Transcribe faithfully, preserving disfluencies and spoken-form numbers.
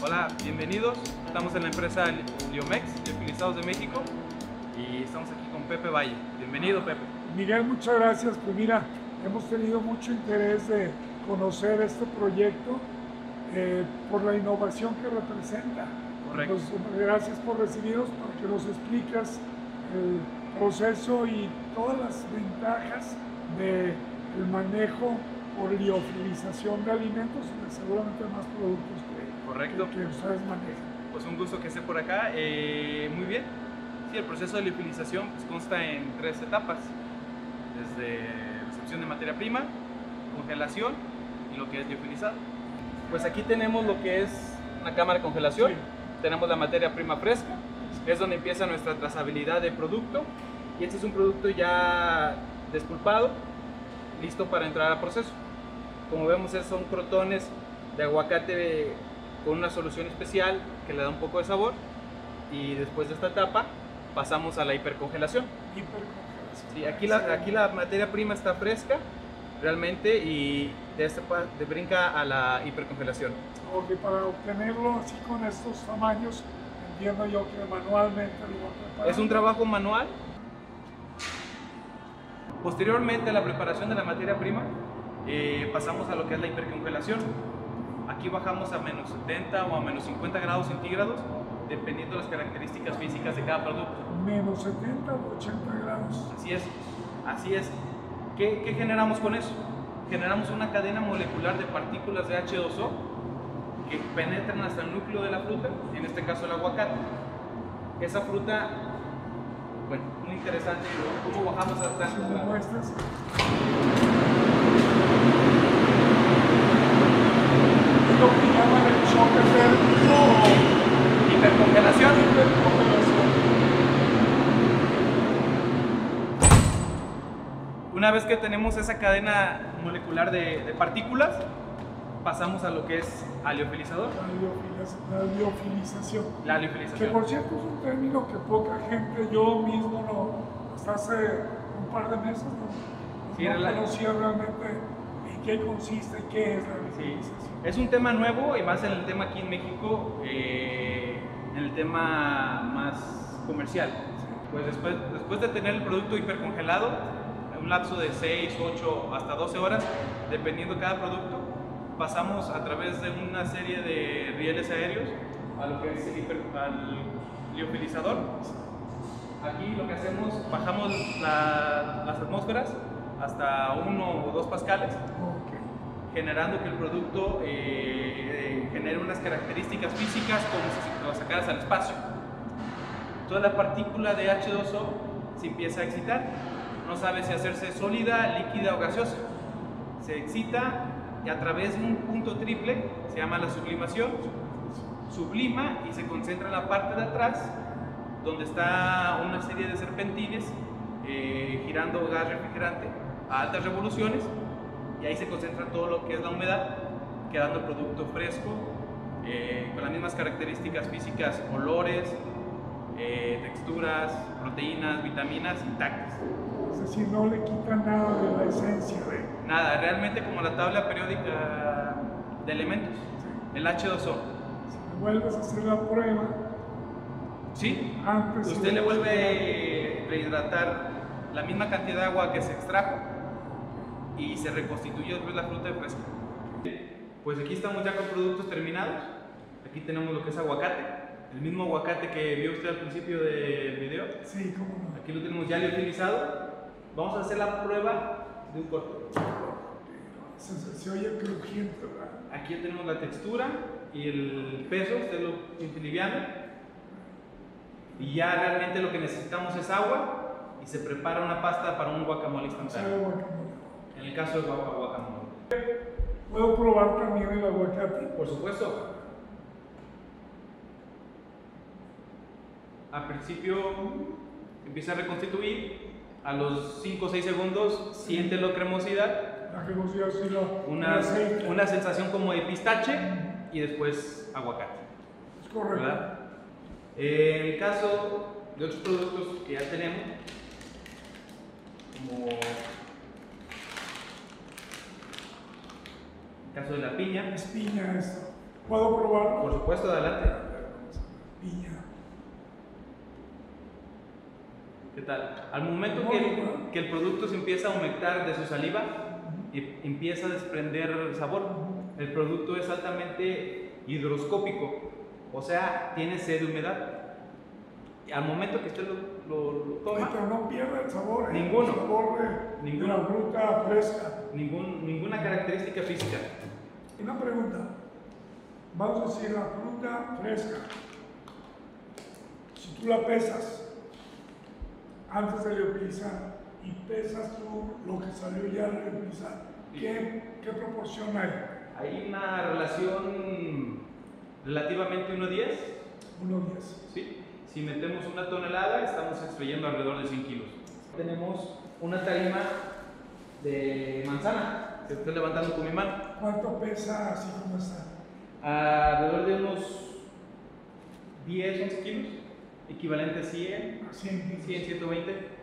Hola, bienvenidos. Estamos en la empresa Liomex, Liofilizados de México, y estamos aquí con Pepe Valle. Bienvenido, Pepe. Miguel, muchas gracias. Pues mira, hemos tenido mucho interés de conocer este proyecto eh, por la innovación que representa. Correcto. Entonces, gracias por recibirnos para que nos explicas el proceso y todas las ventajas del manejo por liofilización de alimentos y de seguramente más productos que, Correcto. que, que ustedes manejan. Pues un gusto que esté por acá. Eh, muy bien. Sí, el proceso de liofilización pues, consta en tres etapas. Desde recepción de materia prima, congelación y lo que es liofilizado. Pues aquí tenemos lo que es una cámara de congelación. Sí. Tenemos la materia prima fresca, es donde empieza nuestra trazabilidad de producto, y este es un producto ya despulpado, listo para entrar al proceso. Como vemos, son crotones de aguacate con una solución especial que le da un poco de sabor, y después de esta etapa pasamos a la hipercongelación. Hipercongelación. Sí, aquí, la, aquí la materia prima está fresca realmente, y de esta de brinca a la hipercongelación. Porque para obtenerlo así con estos tamaños, entiendo yo que manualmente lo voy a preparar. Es un trabajo manual. Posteriormente a la preparación de la materia prima, eh, pasamos a lo que es la hipercongelación. Aquí bajamos a menos setenta o a menos cincuenta grados centígrados, dependiendo de las características físicas de cada producto. Menos setenta o ochenta grados. Así es, así es. ¿Qué, qué generamos con eso? Generamos una cadena molecular de partículas de hache dos o que penetran hasta el núcleo de la fruta, en este caso el aguacate. Esa fruta, bueno, muy interesante, ¿cómo bajamos a tantos grados? Es lo que llaman el choque térmico o hipercongelación. hipercongelación. Una vez que tenemos esa cadena molecular de, de partículas, pasamos a lo que es al liofilizador. La liofilización. La liofilización. Que por cierto es un término que poca gente, yo mismo no, hasta hace un par de meses no, sí, no la... conocía realmente en qué consiste y qué es la liofilización. Sí. Es un tema nuevo, y más en el tema aquí en México, eh, en el tema más comercial. Sí. Pues después, después de tener el producto hipercongelado, un lapso de seis, ocho, hasta doce horas, dependiendo cada producto, pasamos a través de una serie de rieles aéreos a lo que es el hiper, al liofilizador. Aquí lo que hacemos, bajamos la, las atmósferas hasta uno o dos pascales, generando que el producto eh, genere unas características físicas como si lo sacaras al espacio. Toda la partícula de hache dos o se empieza a excitar, no sabe si hacerse sólida, líquida o gaseosa. Se excita y a través de un punto triple, se llama la sublimación, sublima y se concentra en la parte de atrás, donde está una serie de serpentines eh, girando gas refrigerante a altas revoluciones, y ahí se concentra todo lo que es la humedad, quedando el producto fresco, eh, con las mismas características físicas, olores, eh, texturas, proteínas, vitaminas intactas. Es decir, no le quita nada de la esencia de... Nada, realmente como la tabla periódica de elementos, sí. El hache dos o. Si le vuelves a hacer la prueba, sí, antes usted le vuelve a rehidratar la misma cantidad de agua que se extrajo y se reconstituye después la fruta fresca. Pues aquí estamos ya con productos terminados. Aquí tenemos lo que es aguacate, el mismo aguacate que vio usted al principio del video. Sí, cómo no. Aquí lo tenemos ya liofilizado. Vamos a hacer la prueba de un corte. Se, se oye crujiente, ¿verdad? Aquí tenemos la textura y el peso, usted lo siente liviano. Y ya realmente lo que necesitamos es agua, y se prepara una pasta para un guacamole instantáneo. Sí, guacamole. En el caso del guacamole. ¿Puedo probar también el aguacate? Por supuesto. Al principio empieza a reconstituir. A los cinco o seis segundos siente la cremosidad. La cremosidad, sí, la, una, una sensación como de pistache, y después aguacate. Es correcto. ¿Verdad? En el caso de otros productos que ya tenemos, como el caso de la piña. Es piña esto. ¿Puedo probarlo? Por supuesto, adelante. Piña. ¿Qué tal? Al momento que el, que el producto se empieza a humectar de su saliva, y empieza a desprender sabor. El producto es altamente higroscópico, o sea, tiene sed de humedad. Al momento que usted lo, lo, lo toma, pero no pierde el sabor, ¿eh? Ninguno. El sabor de, Ninguno. de la fruta fresca. ningún, ninguna característica física. Una pregunta. Vamos a decir la fruta fresca. Si tú la pesas antes de liofilizar y pesas tú lo que salió ya de liofilizar, ¿qué, ¿qué proporción hay? Hay una relación relativamente uno a diez. uno a diez. ¿Sí? Si metemos una tonelada, estamos extrayendo alrededor de cien kilos. Tenemos una tarima de manzana que estoy levantando con mi mano. ¿Cuánto pesa así como está? Alrededor de unos diez, once kilos, equivalente a cien, A cien kilos. cien, ciento veinte.